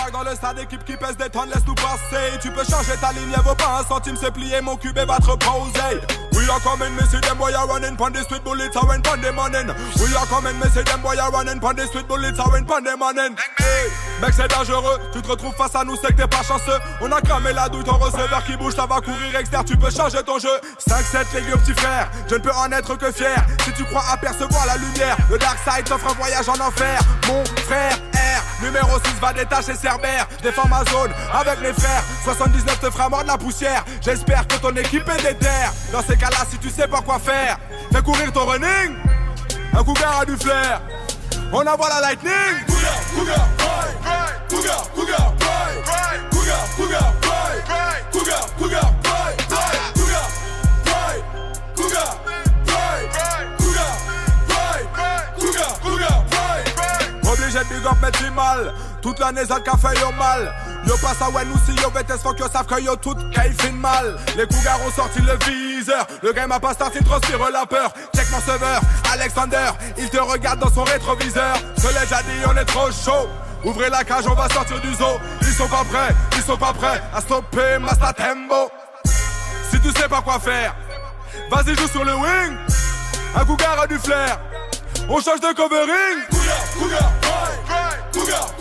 débarque dans le stade, équipe qui pèse des tonnes, laisse-nous passer. Tu peux changer ta ligne, vaut pas un centime, c'est plier mon cube et battre poser. We are coming, me see them boy are running, pon the street bullets are when pon the morning. We are coming, me see them boy are running, pon the street bullets are when pon the morning. Hey, mec c'est dangereux, tu te retrouves face à nous, c'est que t'es pas chanceux. On a cramé la douille, ton receveur qui bouge, ça va courir externe, tu peux changer ton jeu. 5-7 les vieux petits frères, je ne peux en être que fier. Si tu crois apercevoir la lumière, le dark side t'offre un voyage en enfer. Mon frère R, numéro 6 va détacher Cerbère. Je défends ma zone avec mes frères, 79 te fera mordre la poussière. J'espère que ton équipe est déterre. Dans ces cas-là, si tu sais pas quoi faire, fais courir ton running. Un cougar a du flair, on envoie la lightning. Cougar, cougar, boy. Cougar, cougar, boy. Cougar, cougar, boy. Cougar, cougar, boy. Cougar, boy. Cougar, boy. Cougar, boy. Cougar, cougar, boy. Obligé de big up, mais tu mal. Toute l'année, ça qu'a fait yo mal. Yo passe à Wen aussi, yo VTS, fuck yo savent que yo tout fin mal. Les cougars ont sorti le viseur. Le game a pas starté, transpire la peur. Check mon serveur, Alexander. Il te regarde dans son rétroviseur. Je l'ai déjà dit, on est trop chaud. Ouvrez la cage, on va sortir du zoo. Ils sont pas prêts à stopper Master Tembo. Si tu sais pas quoi faire, vas-y joue sur le wing. Un cougar a du flair. On change de covering. Cougar, cougar, boy. Cougar.